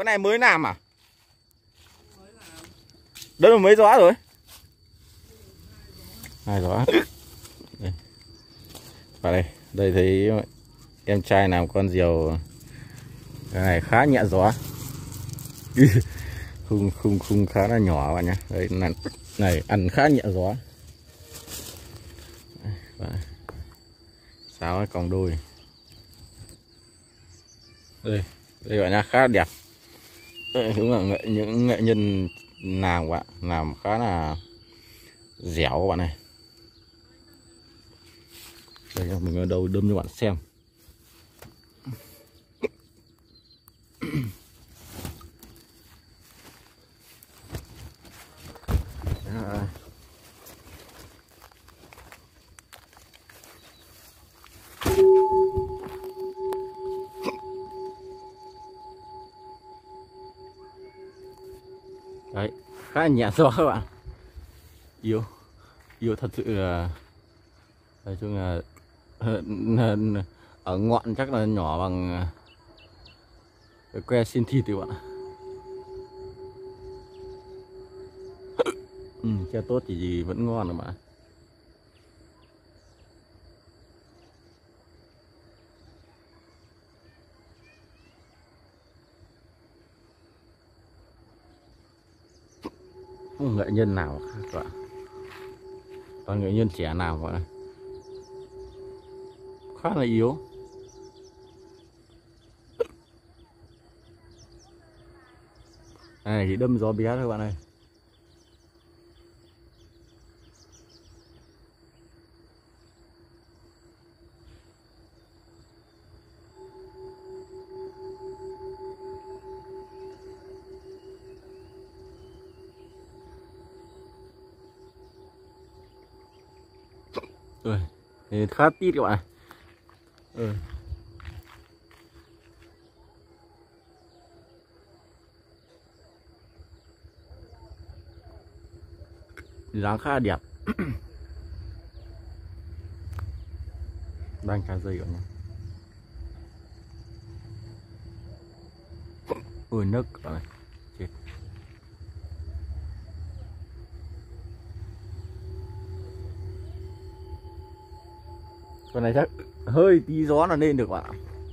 Cái này mới làm à? Đây là mấy gió rồi? 2 gió. Đây. Vào đây, đây thấy em trai làm con diều. Cái này khá nhẹ gió. Khung khá là nhỏ bạn nhé. Đây là này ăn khá nhẹ gió. Sáo cái còng đôi. Đây bạn nhá, khá đẹp. Đây đúng là những nghệ nhân làm bạn làm khá là dẻo các bạn này. Đây mình ở đầu đâm cho bạn xem. Đấy, khá là nhẹ gió các bạn. Yêu thật sự là nói chung là ở ngọn chắc là nhỏ bằng cái que xin thịt các bạn. Che tốt thì gì vẫn ngon rồi mà. Không nghệ nhân nào khác các bạn. Toàn nghệ nhân trẻ nào gọi này. Khá là yếu. Này thì đâm gió bé thôi các bạn ơi. Thì khá tít các bạn. Dáng khá đẹp. Đang cá dây các bạn. Ôi nấc các bạn. Chết. Con này chắc hơi tí gió là lên được bạn ạ.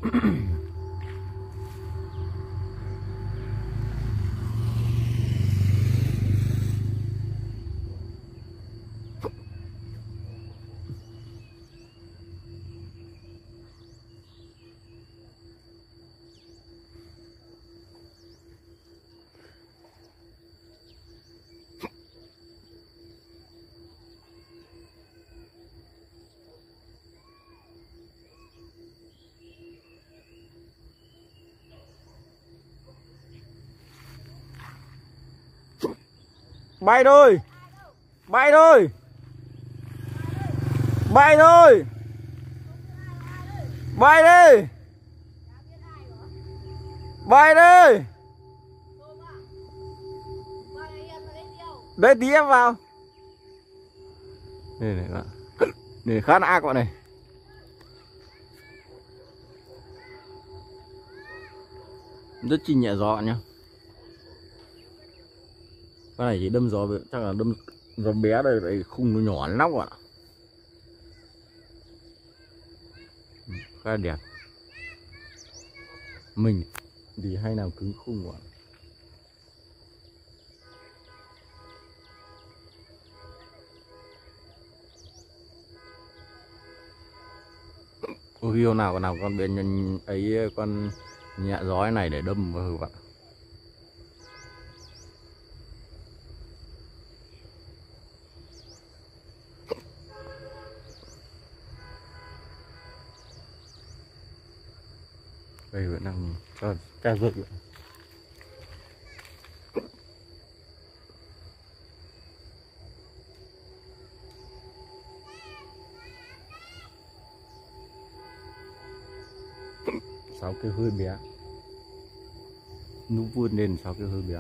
Bay thôi. Bay thôi. Bay thôi. Bay đi. Bay đi. Đây tí em vào. Đây này bạn. Để khá là ác các bạn này. Rất chi nhẹ gió bạn nhá. Cái này chỉ đâm gió chắc là đâm gió bé đây, đây khung nó nhỏ lắm ạ. Khá đẹp. Mình thì hay làm cứng khung ạ. Ôi yêu nào con bên ấy con nhẹ gió này để đâm vào bạn. Đây vẫn đang cho ca rực. 6 cái hơi bé, nó vươn lên 6 cái hơi bé.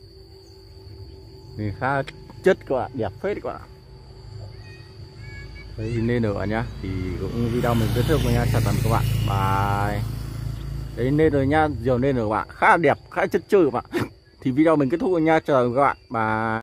Thì khá chất các bạn, đẹp phết các bạn. Đấy, nên rồi bạn nhá. Thì cũng video mình kết thúc rồi nha, chào tạm biệt các bạn, bye. Đấy, nên rồi nhá, diều nên rồi các bạn, khá là đẹp, khá là chất chơi các bạn. Thì video mình kết thúc rồi nha, chào tạm biệt các bạn, bye.